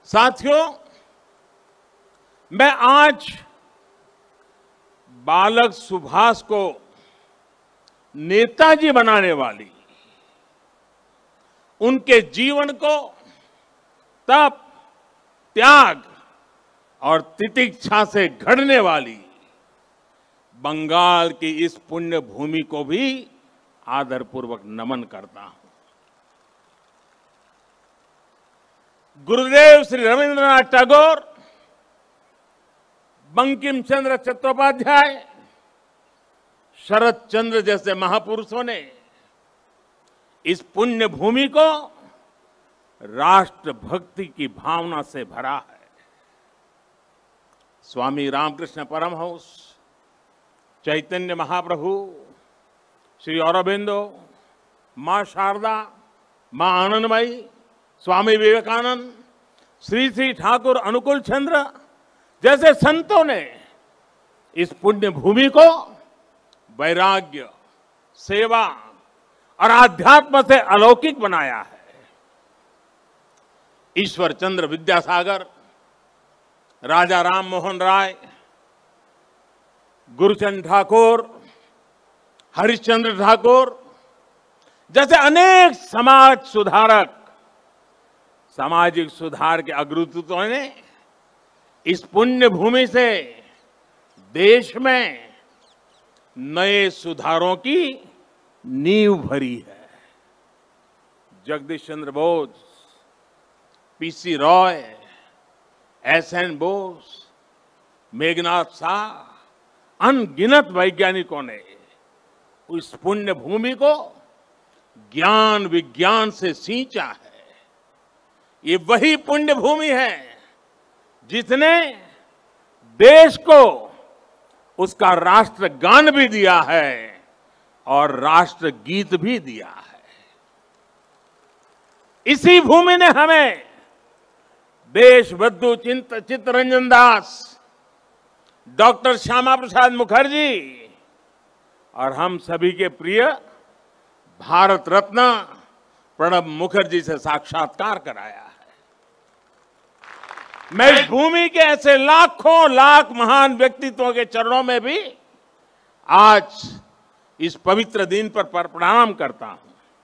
साथियों, मैं आज बालक सुभाष को नेताजी बनाने वाली, उनके जीवन को तप, त्याग और तितिक्षा से घड़ने वाली बंगाल की इस पुण्य भूमि को भी आदरपूर्वक नमन करता हूं। गुरुदेव श्री रविंद्रनाथ टैगोर, बंकिम चंद्र चट्टोपाध्याय, शरत चंद्र जैसे महापुरुषों ने इस पुण्य भूमि को राष्ट्रभक्ति की भावना से भरा है। स्वामी रामकृष्ण परमहंस, चैतन्य महाप्रभु, श्री अरबिंदो, मां शारदा, मां आनंदमयी, स्वामी विवेकानंद, श्री श्री ठाकुर अनुकूल चंद्र जैसे संतों ने इस पुण्य भूमि को वैराग्य, सेवा और आध्यात्म से अलौकिक बनाया है। ईश्वर चंद्र विद्यासागर, राजा राम मोहन राय, गुरुचंद ठाकुर, हरिश्चंद्र ठाकुर जैसे अनेक समाज सुधारक, सामाजिक सुधार के अग्रदूतों ने इस पुण्य भूमि से देश में नए सुधारों की नींव भरी है। जगदीश चंद्र बोस, पीसी रॉय, एसएन बोस, मेघनाथ शाह, अनगिनत वैज्ञानिकों ने इस पुण्य भूमि को ज्ञान विज्ञान से सींचा है। ये वही पुण्य भूमि है जिसने देश को उसका राष्ट्रगान भी दिया है और राष्ट्रगीत भी दिया है। इसी भूमि ने हमें देशबंधु चित्तरंजन दास, डॉक्टर श्यामा प्रसाद मुखर्जी और हम सभी के प्रिय भारत रत्न प्रणब मुखर्जी से साक्षात्कार कराया है। मैं इस भूमि के ऐसे लाखों लाख महान व्यक्तित्वों के चरणों में भी आज इस पवित्र दिन पर प्रणाम करता हूं।